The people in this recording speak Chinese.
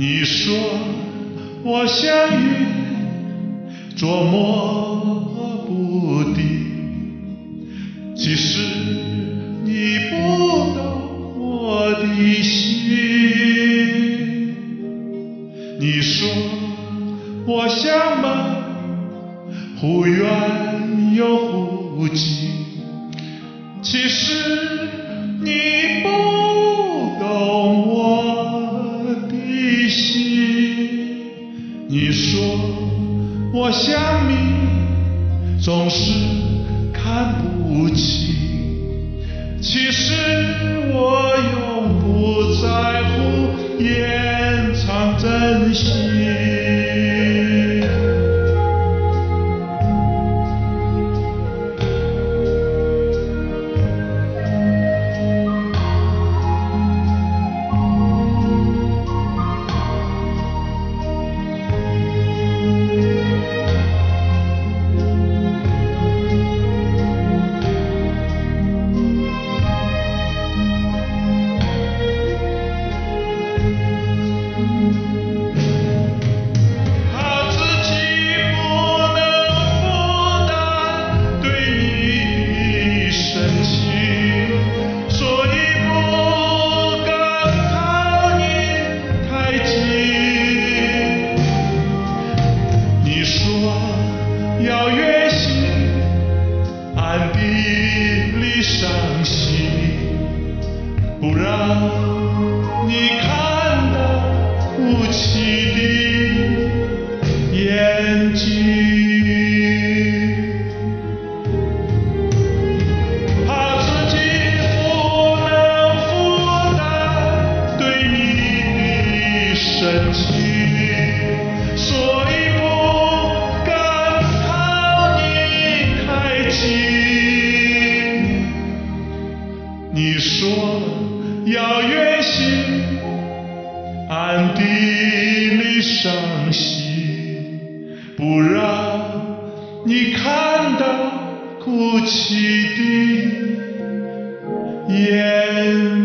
你说我像云，捉摸不定，其实你不懂我的心。你说我像梦，忽远又忽近，其实你不懂我的心。你说我像你，总是看不清，其实我永不在乎延长真心。要越心，暗地里伤心，不让你看到哭泣的眼睛。怕自己不能负担对你的深情，所以你说要越心，暗地里伤心，不让你看到哭泣的眼